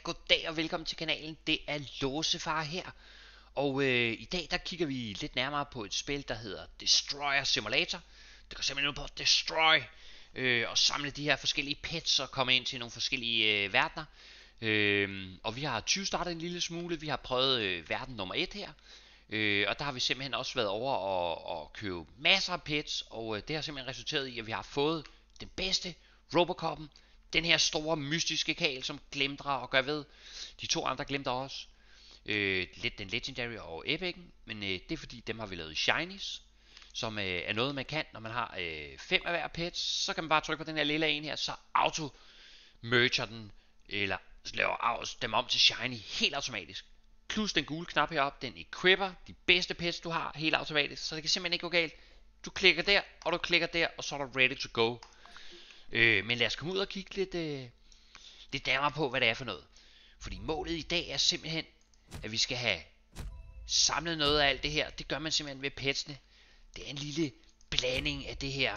goddag og velkommen til kanalen. Det er Låsefar her. Og i dag der kigger vi lidt nærmere på et spil, der hedder Destroyer Simulator. Det går simpelthen ud på at destroy og samle de her forskellige pets og komme ind til nogle forskellige verdener. Og vi har 20 startet en lille smule. Vi har prøvet verden nummer 1 her. Og der har vi simpelthen også været over og købe masser af pets. Og det har simpelthen resulteret i, at vi har fået den bedste Robocop'en. Den her store mystiske kal, som glimtrer og gør ved. De to andre glimter også. Lidt den Legendary og Epic'en. Men det er fordi, dem har vi lavet i Shinies. Som er noget man kan, når man har 5 af hver pets. Så kan man bare trykke på den her lille en her. Så auto-merger den. Eller laver dem om til Shiny helt automatisk. Plus den gule knap heroppe, den equipper de bedste pets du har helt automatisk. Så det kan simpelthen ikke gå galt. Du klikker der, og du klikker der, og så er du ready to go. Men lad os komme ud og kigge lidt nærmere på, hvad det er for noget. Fordi målet i dag er simpelthen, at vi skal have samlet noget af alt det her. Det gør man simpelthen ved petsene. Det er en lille blanding af det her,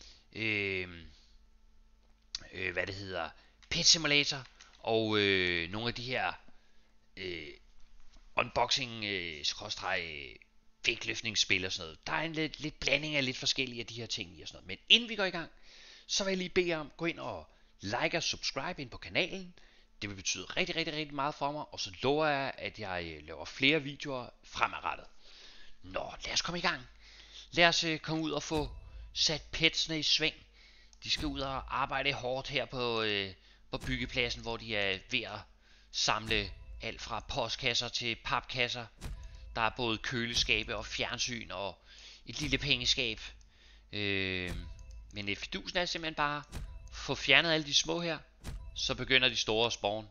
hvad det hedder, Pet Simulator. Og nogle af de her unboxing, vægtløftningsspil og sådan noget. Der er en lidt blanding af lidt forskellige af de her ting i og sådan noget. Men inden vi går i gang, så vil jeg lige bede jer om, gå ind og like og subscribe ind på kanalen. Det vil betyde rigtig meget for mig. Og så lover jeg, at jeg laver flere videoer fremadrettet. Nå, lad os komme i gang. Lad os komme ud og få sat petsene i sving. De skal ud og arbejde hårdt her på byggepladsen, hvor de er ved at samle alt fra postkasser til papkasser. Der er både køleskabe og fjernsyn og et lille pengeskab. Men fidusen er simpelthen bare få fjernet alle de små her, så begynder de store at spawn.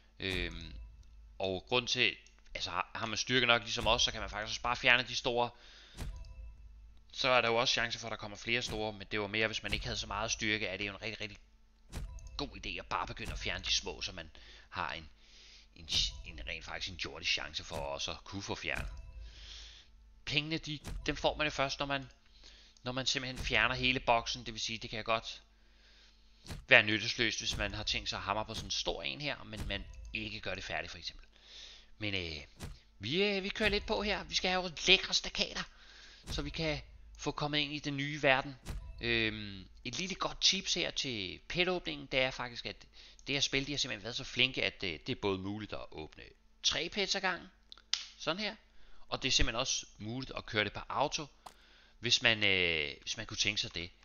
Og grund til, altså har man styrke nok ligesom os, så kan man faktisk også bare fjerne de store. Så er der jo også chance for, at der kommer flere store, men det var mere, hvis man ikke havde så meget styrke, er det jo en rigtig god idé at bare begynde at fjerne de små, så man har en rent faktisk en jordisk chance for også at kunne få fjernet. Pengene, dem får man jo først, når man simpelthen fjerner hele boksen. Det vil sige, det kan godt være nyttesløst, hvis man har tænkt sig at hamre på sådan en stor en her, men man ikke gør det færdigt for eksempel. Men vi kører lidt på her. Vi skal have lækre stakater, så vi kan få kommet ind i den nye verden. Et lille godt tips her til petåbningen, det er faktisk, at det her spil, de har simpelthen været så flinke, at det er både muligt at åbne 3 pets ad gangen, sådan her, og det er simpelthen også muligt at køre det på auto, hvis man kunne tænke sig det.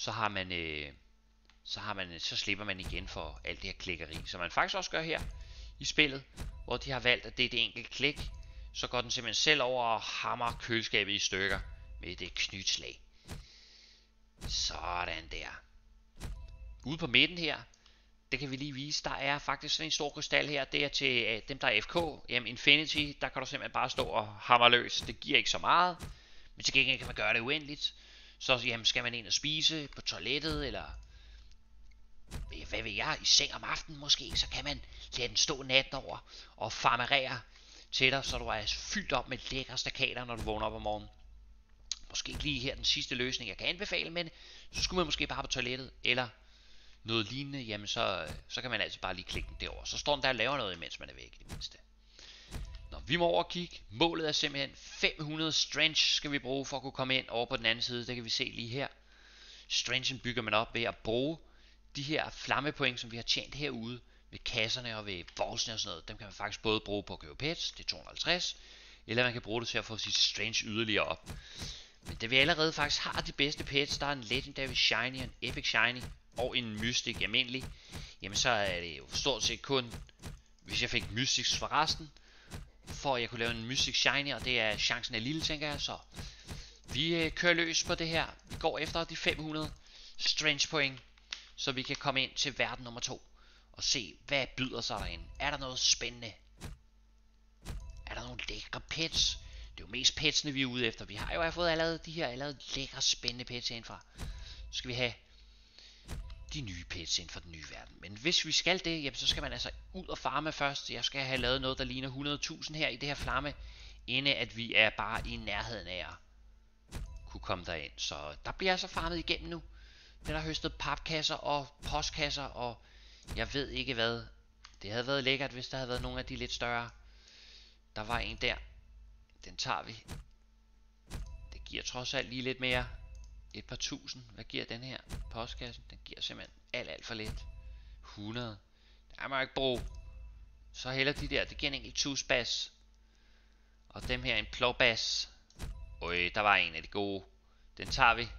Så slipper man igen for alt det her klikkeri, som man faktisk også gør her i spillet, hvor de har valgt, at det er det enkelte klik, så går den simpelthen selv over og hammer køleskabet i stykker med det knytslag. Sådan der. Ude på midten her, det kan vi lige vise, der er faktisk sådan en stor krystal her. Det er til dem der er FK, Infinity. Der kan du simpelthen bare stå og hamre løs. Det giver ikke så meget, men til gengæld kan man gøre det uendeligt. Så jamen, skal man ind og spise på toilettet, eller hvad ved jeg, i seng om aftenen måske, så kan man lade den stå natten over og farmerere til dig, så du er fyldt op med lækre stakater, når du vågner op om morgenen. Måske ikke lige her den sidste løsning jeg kan anbefale, men så skulle man måske bare på toilettet eller noget lignende, jamen så kan man altså bare lige klikke den derover. Så står den der og laver noget, imens man er væk i det mindste. Nå, vi må over og kigge. Målet er simpelthen 500 strength skal vi bruge for at kunne komme ind over på den anden side. Det kan vi se lige her. Strengthen bygger man op ved at bruge de her flammepoint, som vi har tjent herude ved kasserne og ved bolsene og sådan noget. Dem kan man faktisk både bruge på at købe pets, det er 250, eller man kan bruge det til at få sit strength yderligere op. Men da vi allerede faktisk har de bedste pets, der er en Legendary Shiny, en Epic Shiny og en Mystic almindelig, jamen så er det jo stort set kun, hvis jeg fik Mystics for resten, for at jeg kunne lave en Mystic Shiny, og det er chancen er lille, tænker jeg. Så vi kører løs på det her. Vi går efter de 500 strength point, så vi kan komme ind til verden nummer 2 og se, hvad byder sig derinde. Er der noget spændende? Er der nogle lækre pets? Det er jo mest petsene vi er ude efter. Vi har jo fået allerede de her lækre spændende pets indfra. Så skal vi have de nye pets inden for den nye verden. Men hvis vi skal det, jamen, så skal man altså ud og farme først. Jeg skal have lavet noget der ligner 100.000 her i det her flamme, inden at vi er bare i nærheden af at kunne komme derind. Så der bliver altså farmet igennem nu. Den har høstet papkasser og postkasser og jeg ved ikke hvad. Det havde været lækkert, hvis der havde været nogle af de lidt større. Der var en der. Den tager vi. Det giver trods alt lige lidt mere. Et par tusind. Hvad giver den her? Postkassen. Den giver simpelthen alt for lidt. 100. Det er man ikke bruge. Så heller de der. Det giver en enkelt tusbas. Og dem her en plovbas. Øj, der var en af de gode. Den tager vi.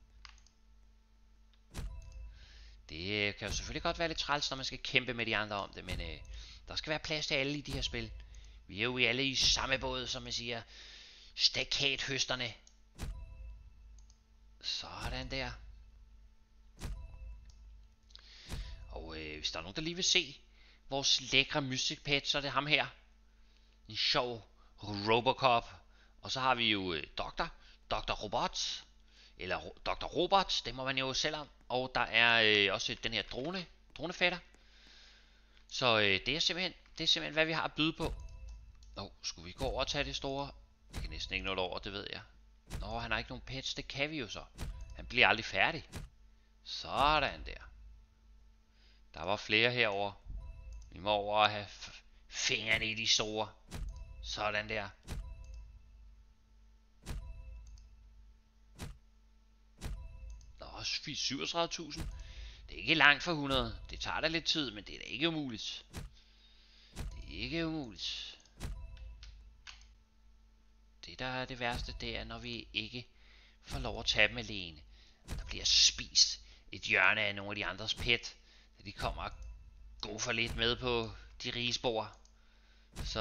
Det kan jo selvfølgelig godt være lidt træls, når man skal kæmpe med de andre om det. Men der skal være plads til alle i de her spil. Vi er jo alle i samme båd, som man siger. Stakathøsterne. Sådan der. Og hvis der er nogen, der lige vil se vores lækre Mystic Pet, så er det ham her. En sjov Robocop. Og så har vi jo Dr. Robot. Eller Dr. Robot, det må man jo selv om. Og der er også den her dronefætter. Så det er simpelthen hvad vi har at byde på. Skulle vi gå over og tage det store? Jeg kan næsten ikke nå det over, det ved jeg. Han har ikke nogen pets, det kan vi jo så. Han bliver aldrig færdig. Sådan der. Der var flere herover. Vi må over og have fingrene i de store. Sådan der. Også 37.000. Det er ikke langt for 100. Det tager da lidt tid, men det er da ikke umuligt. Det er ikke umuligt. Det der er det værste, det er når vi ikke får lov at tage dem alene. Der bliver spist et hjørne af nogle af de andres pet. De kommer og går for lidt med på de rige spor. Så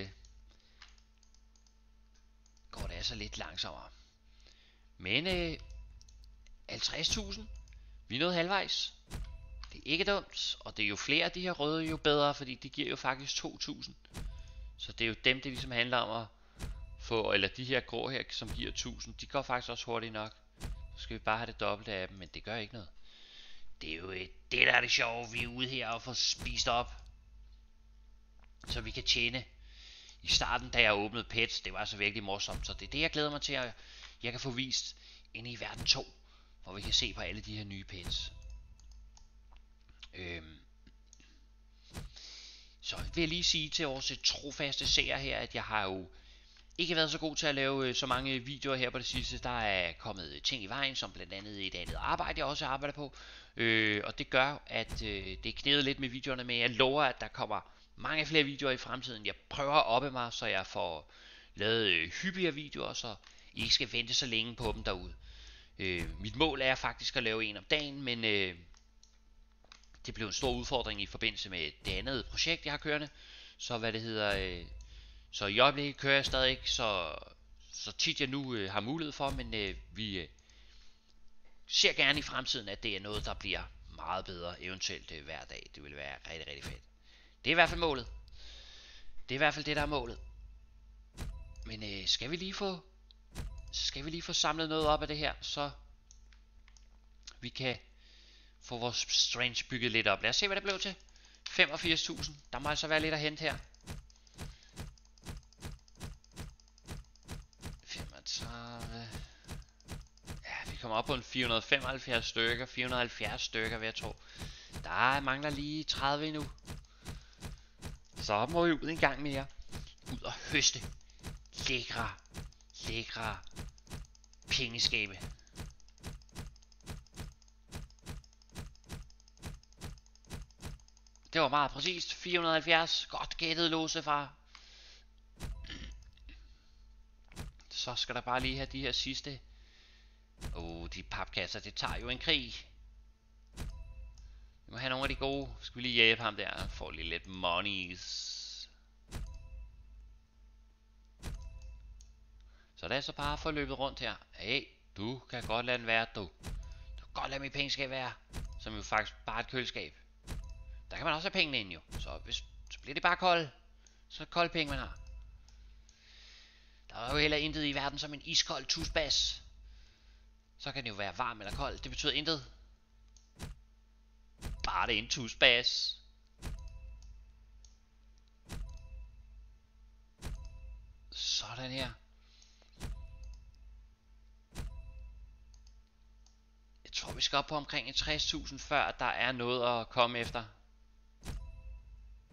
går det altså lidt langsommere. Men 50.000. Vi er nået halvvejs. Det er ikke dumt. Og det er jo flere af de her røde, jo bedre. Fordi de giver jo faktisk 2.000. Så det er jo dem, det ligesom handler om at få. Eller de her grå her, som giver 1.000. De går faktisk også hurtigt nok. Så skal vi bare have det dobbelte af dem. Men det gør ikke noget. Det er jo det, der er det sjove. Vi er ude her og får spist op. Så vi kan tjene. I starten, da jeg åbnede pets, det var altså virkelig morsomt. Så det er det, jeg glæder mig til, at jeg kan få vist inde i verden 2. Hvor vi kan se på alle de her nye pets. Så vil jeg lige sige til vores trofaste seere her, at jeg har jo ikke været så god til at lave så mange videoer her på det sidste. Der er kommet ting i vejen, som blandt andet et andet arbejde, jeg også arbejder på. Og det gør, at det er knædet lidt med videoerne, men jeg lover, at der kommer mange flere videoer i fremtiden. Jeg prøver at oppe mig, så jeg får lavet hyppigere videoer, så I ikke skal vente så længe på dem derude. Mit mål er faktisk at lave en om dagen, men det blev en stor udfordring i forbindelse med det andet projekt, jeg har kørende. Så så i øjeblikket kører jeg stadig ikke så tit jeg nu har mulighed for, men vi ser gerne i fremtiden, at det er noget, der bliver meget bedre, eventuelt hver dag. Det vil være rigtig, rigtig fedt. Det er i hvert fald målet. Det er i hvert fald det, der er målet. Men skal vi lige få samlet noget op af det her, så vi kan få vores Strange bygget lidt op. Lad os se, hvad det blev til. 85.000. Der må altså være lidt at hente her. 35. Ja, vi kommer op på en 475 stykker. 470 stykker, vil jeg tro. Der mangler lige 30 endnu. Så må vi ud en gang mere. Ud og høste lækre pengeskabe. Det var meget præcist. 470. Godt gættet, låsefar. Så skal der bare lige have de her sidste. De papkasser, det tager jo en krig. Vi må have nogle af de gode. Skal vi lige hjælpe ham der? Han får lige lidt monies. Så det er så bare at få løbet rundt her. Hey, du kan godt lade den være, du. Du kan godt lade mit pengeskab være. Som jo faktisk bare et køleskab. Der kan man også have pengene ind jo. Så bliver det bare koldt. Så kolde penge man har. Der er jo heller intet i verden som en iskold tusbas. Så kan det jo være varm eller kold. Det betyder intet. Bare det er en tusbas. Sådan her. Jeg tror vi skal op på omkring 60.000 før der er noget at komme efter.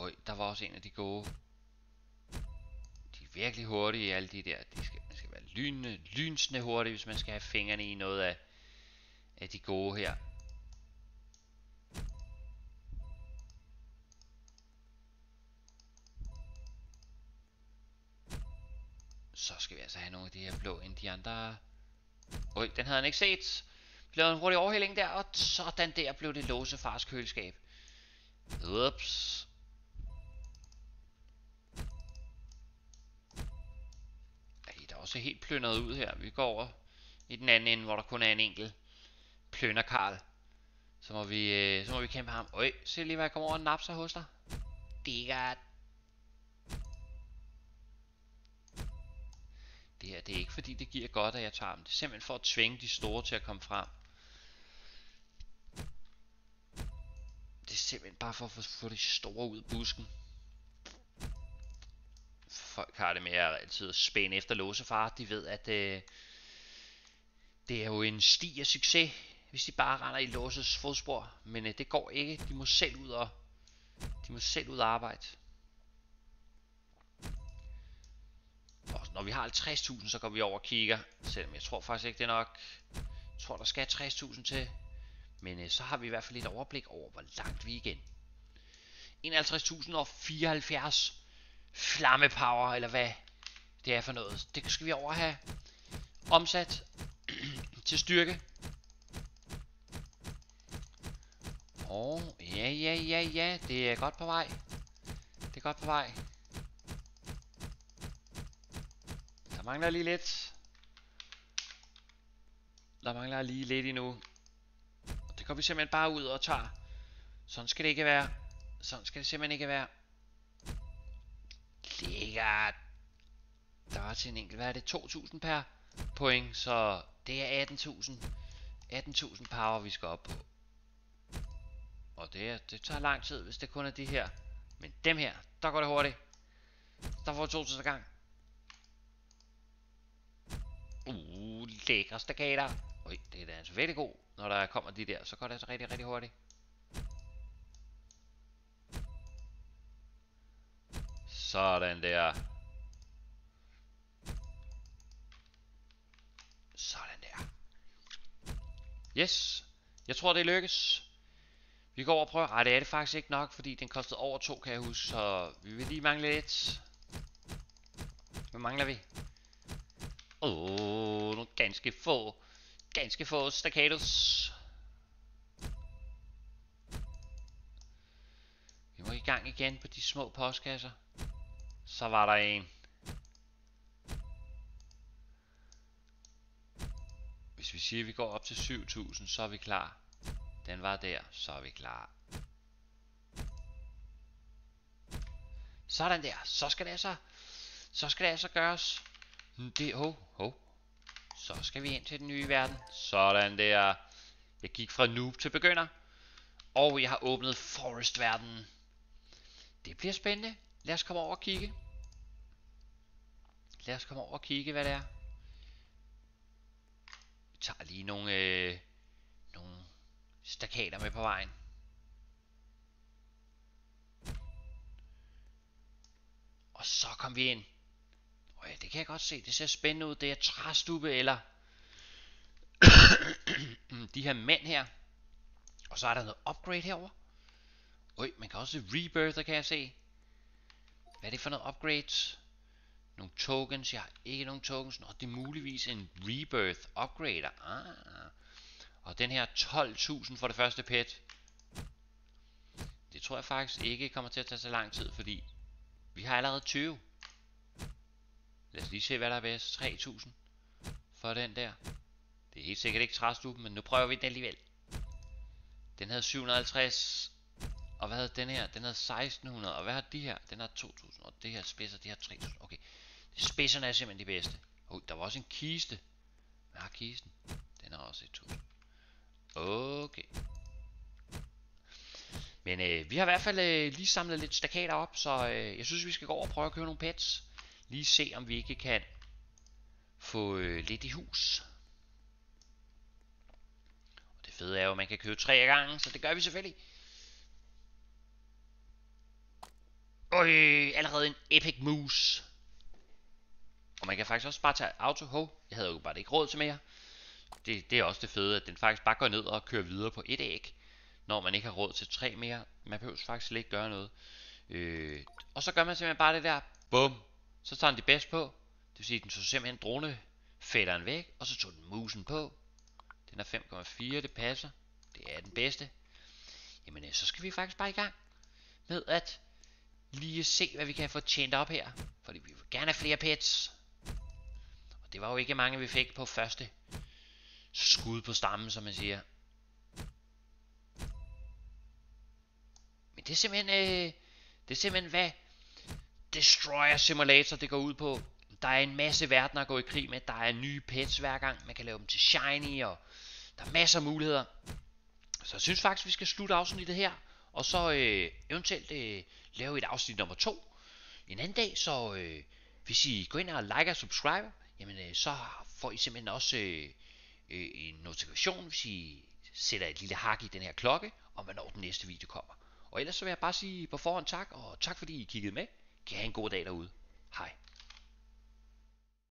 Øj, der var også en af de gode. De er virkelig hurtige, alle de der. Man skal være lynsende hurtige, hvis man skal have fingrene i noget af de gode her. Så skal vi altså have nogle af de her blå end de andre. Øj, den havde han ikke set. Vi lavede en hurtig overhælling der, og sådan der blev det låsefars køleskab. Ups. Ej, der er også helt plyndret ud her. Vi går over i den anden ende, hvor der kun er en enkelt plønder Karl. Så må vi kæmpe ham. Øj, se lige hvad jeg kommer over og napser hos dig. Det er godt. Det her, det er ikke fordi det giver godt, at jeg tager dem. Det er simpelthen for at tvinge de store til at komme frem. Det er simpelthen bare for at få de store ud af busken. Folk har det med at altid spænde efter låsefar. De ved, at det er jo en sti af succes, hvis de bare render i låses fodspor. Men det går ikke. De må selv ud og arbejde. Og når vi har 50.000, så går vi over og kigger. Selvom jeg tror faktisk ikke, det er nok. Jeg tror, der skal 60.000 til. Men så har vi i hvert fald et overblik over, hvor langt vi igen. 51.074 flammepower, eller hvad det er for noget. Det skal vi over have omsat til styrke. Ja, det er godt på vej. Det er godt på vej. Der mangler lige lidt. Der mangler lige lidt endnu. Det går vi simpelthen bare ud og tager. Sådan skal det ikke være. Sådan skal det simpelthen ikke være. Lækkert. Der var til en enkelt. Hvad er det? 2.000 per point. Så det er 18.000. 18.000 power vi skal op på. Og det tager lang tid, hvis det kun er de her. Men dem her, der går det hurtigt. Der får 2.000 gang. Lækre staccater. Oj, det er da altså virkelig god. Når der kommer de der, så går det altså rigtig, rigtig hurtigt. Sådan der. Sådan der. Yes. Jeg tror det lykkes. Vi går over og prøver. Ej, det er det faktisk ikke nok, fordi den kostede over 2, kan jeg huske. Så vi vil lige mangle lidt. Hvad mangler vi? Nogle ganske få staccatos. Vi må i gang igen på de små postkasser. Så var der en. Hvis vi siger, at vi går op til 7.000, så er vi klar. Den var der, så er vi klar. Sådan der. Så skal det altså gøres. Så skal vi ind til den nye verden. Sådan der. Jeg gik fra noob til begynder. Og jeg har åbnet forest-verdenen. Det bliver spændende. Lad os komme over og kigge. Hvad det er. Vi tager lige nogle staccater med på vejen. Og så kom vi ind. Det kan jeg godt se. Det ser spændende ud. Det er træstube eller de her mænd her. Og så er der noget upgrade herover. Man kan også rebirth, kan jeg se. Hvad er det for noget upgrade? Nogle tokens. Jeg har ikke nogen tokens. Nå, det er muligvis en rebirth upgrader. Og den her 12.000 for det første pet. Det tror jeg faktisk ikke kommer til at tage så lang tid, fordi vi har allerede 20. Lad os lige se, hvad der er bedst. 3.000 for den der. Det er helt sikkert ikke træstuben, men nu prøver vi den alligevel. Den havde 750. Og hvad havde den her? Den havde 1600. Og hvad har de her? Den har 2000. Og det her spidser, de har 3000. Okay. Spidserne er simpelthen de bedste. Der var også en kiste. Hvad har kisten? Den har også 1000. Okay. Men vi har i hvert fald lige samlet lidt staccater op. Så jeg synes vi skal gå over og prøve at købe nogle pets. Lige se om vi ikke kan få lidt i hus. Og det fede er jo at man kan købe 3 gange. Så det gør vi selvfølgelig. Allerede en epic moose. Og man kan faktisk også bare tage auto. Jeg havde jo bare ikke råd til mere. Det er også det fede, at den faktisk bare går ned og kører videre på et æg, når man ikke har råd til 3 mere. Man behøver faktisk slet ikke gøre noget. Og så gør man simpelthen bare det der. Bum. Så tager den de bedst på. Det vil sige, at den tog simpelthen dronefætteren væk, og så tog den musen på. Den er 5,4, det passer. Det er den bedste. Jamen, så skal vi faktisk bare i gang med at lige se, hvad vi kan få tjent op her. Fordi vi vil gerne have flere pets. Og det var jo ikke mange, vi fik på første skud på stammen, som man siger. Men det er simpelthen hvad Destroyer Simulator det går ud på. Der er en masse verdener at gå i krig med. Der er nye pets hver gang. Man kan lave dem til shiny, og der er masser af muligheder. Så jeg synes faktisk, vi skal slutte afsnittet her. Og så eventuelt lave et afsnit nummer 2 en anden dag. Så hvis I går ind og like og subscribe, jamen så får I simpelthen også en notifikation, hvis I sætter et lille hak i den her klokke, om hvornår den næste video kommer. Og ellers så vil jeg bare sige på forhånd tak, og tak fordi I kiggede med. Kan I have en god dag derude. Hej.